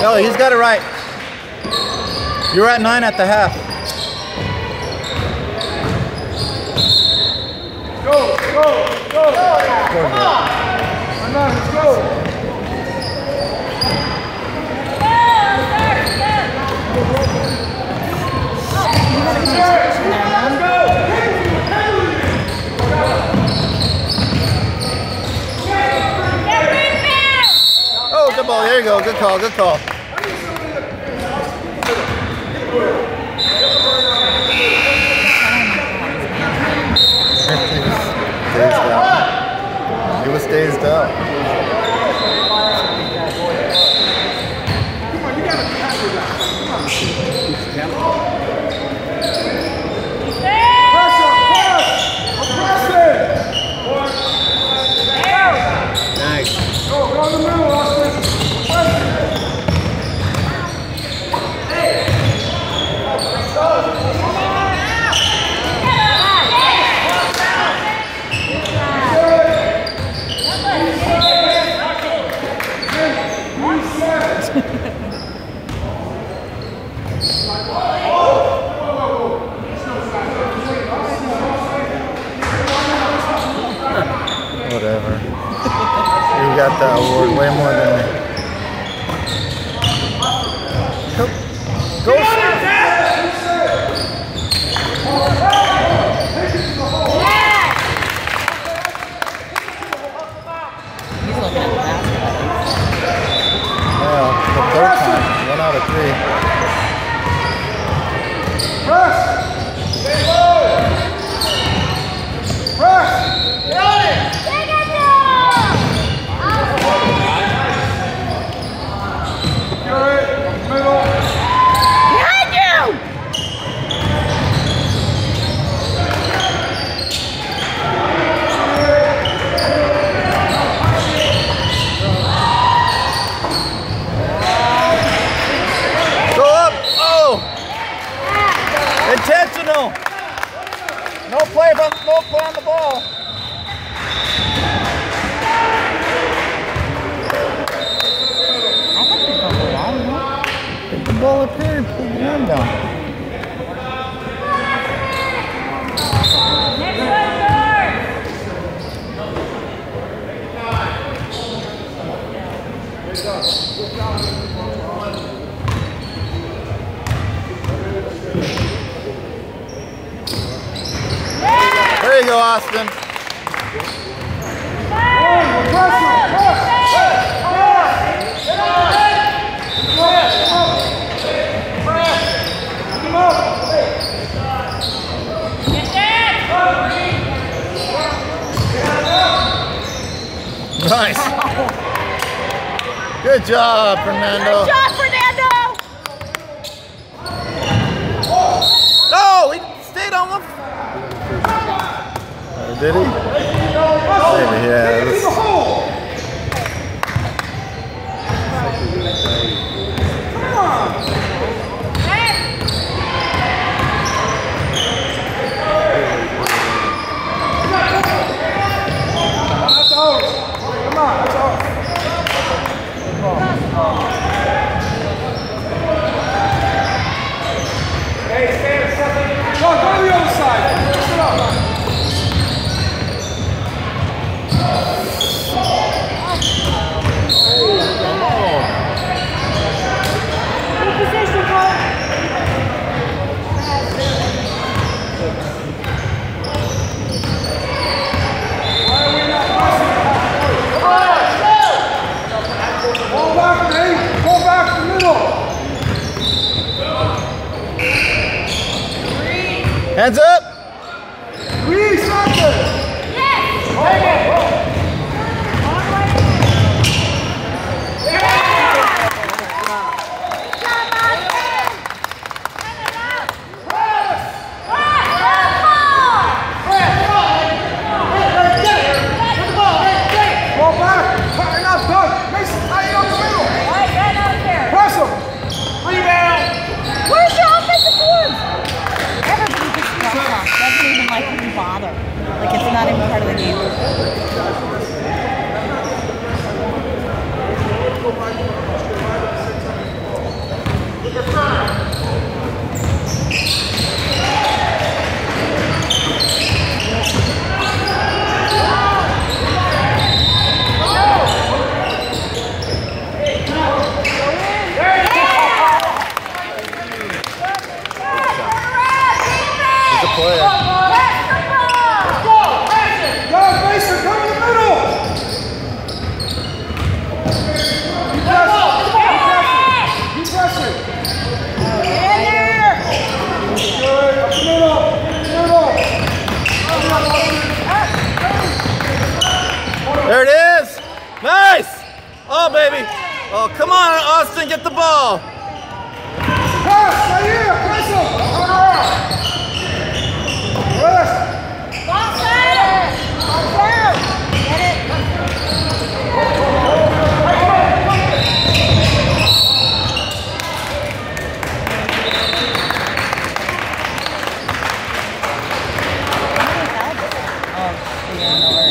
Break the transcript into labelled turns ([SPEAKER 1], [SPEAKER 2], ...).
[SPEAKER 1] No, he's got it right. You were at 9 at the half.
[SPEAKER 2] Go! Come on, let's go!
[SPEAKER 1] Oh, good ball. There you go. Good call. Good call. He was staged out.
[SPEAKER 2] Come on, you gotta pass it out. Come on.
[SPEAKER 1] Nice.
[SPEAKER 2] Go in the middle, Austin.
[SPEAKER 1] Whatever. You got that award way more than me. Go
[SPEAKER 3] He's looking at the basket.
[SPEAKER 1] Yeah, the third time. 1 out of 3.
[SPEAKER 2] Press! Stay low! Press! Get on it!
[SPEAKER 1] Intentional. No play on the ball.
[SPEAKER 3] I thought he was going to go long, no?
[SPEAKER 1] Get the ball up here and pull the arm down. There you go, Austin. Nice. Good job, Fernando.
[SPEAKER 3] Good job, Fernando.
[SPEAKER 1] Oh, he stayed on one. Did he? Maybe, yeah.
[SPEAKER 2] That's ours. Come on, that's ours. Hey, stand something. Go to the other side. Lift it up.
[SPEAKER 1] Hands up!
[SPEAKER 2] We something!
[SPEAKER 3] Yes!
[SPEAKER 2] Take it!
[SPEAKER 3] Bother. Like it's not even part of the game.
[SPEAKER 1] ball, baby. Oh, come on, Austin, get the ball.
[SPEAKER 2] Pass, right here, press him. Turn around. Press.
[SPEAKER 3] Box out! Box out! Get it? Oh, she didn't know where